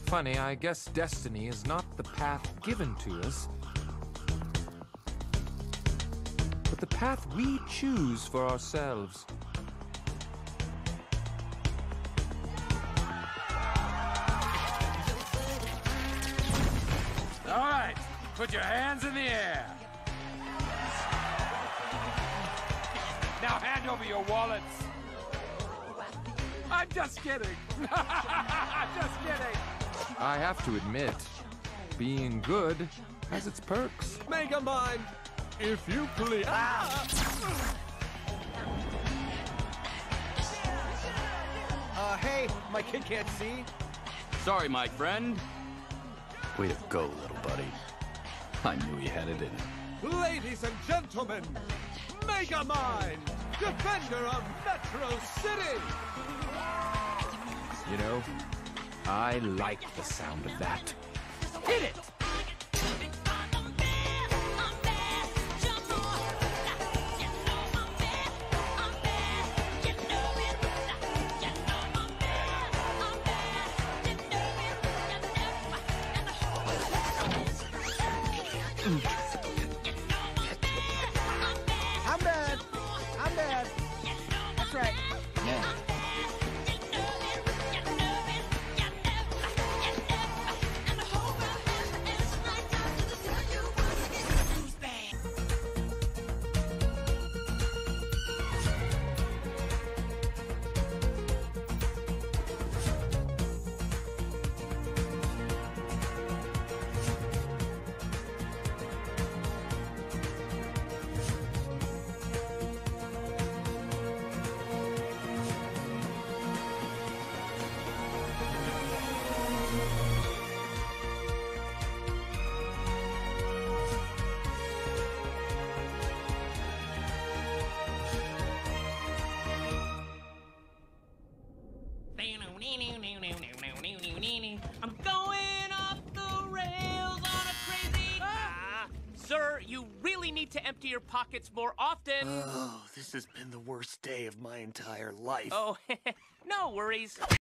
Funny, I guess destiny is not the path given to us, but the path we choose for ourselves. All right, put your hands in the air. Now hand over your wallets. I'm just kidding. I'm just kidding. I have to admit, being good has its perks. Megamind, if you please. Hey, my kid can't see. Sorry, my friend. Way to go, little buddy. I knew you had it in it. Ladies and gentlemen, Megamind, defender of Metro City. You know, I like the sound of that. Hit it. I'm bad. I'm bad. That's right. I'm going off the rails on a crazy... Sir, you really need to empty your pockets more often. Oh, this has been the worst day of my entire life. Oh, no worries.